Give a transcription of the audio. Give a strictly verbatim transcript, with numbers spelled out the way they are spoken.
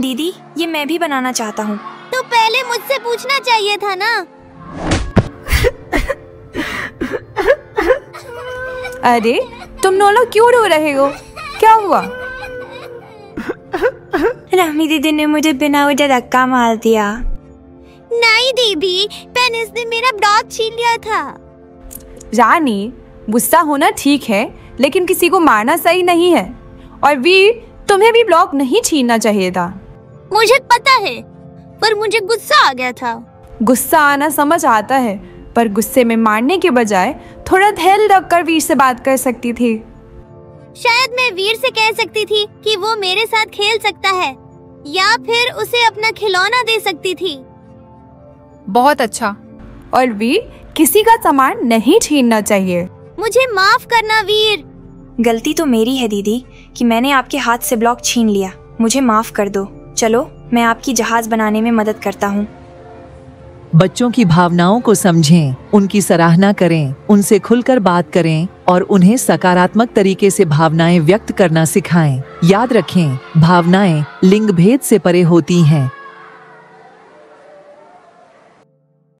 दीदी, ये मैं भी बनाना चाहता हूँ। तो पहले मुझसे पूछना चाहिए था ना। अरे तुम दोनों क्यों रो रहे हो? क्या हुआ? रामी दीदी ने मुझे बिना वजह धक्का मार दिया। नहीं दीदी, पेनिस ने मेरा ब्लॉक छीन लिया था। रानी, गुस्सा होना ठीक है, लेकिन किसी को मारना सही नहीं है। और वीर, तुम्हें भी ब्लॉक नहीं छीनना चाहिए था। मुझे पता है, पर मुझे गुस्सा आ गया था। गुस्सा आना समझ आता है, पर गुस्से में मारने के बजाय थोड़ा धैर्य रखकर वीर से बात कर सकती थी। शायद मैं वीर से कह सकती थी कि वो मेरे साथ खेल सकता है, या फिर उसे अपना खिलौना दे सकती थी। बहुत अच्छा। और वीर, किसी का सामान नहीं छीनना चाहिए। मुझे माफ करना वीर। गलती तो मेरी है दीदी कि मैंने आपके हाथ से ब्लॉक छीन लिया। मुझे माफ कर दो। चलो, मैं आपकी जहाज बनाने में मदद करता हूँ। बच्चों की भावनाओं को समझें, उनकी सराहना करें, उनसे खुलकर बात करें और उन्हें सकारात्मक तरीके से भावनाएं व्यक्त करना सिखाएं। याद रखें, भावनाएं लिंग भेद से परे होती हैं।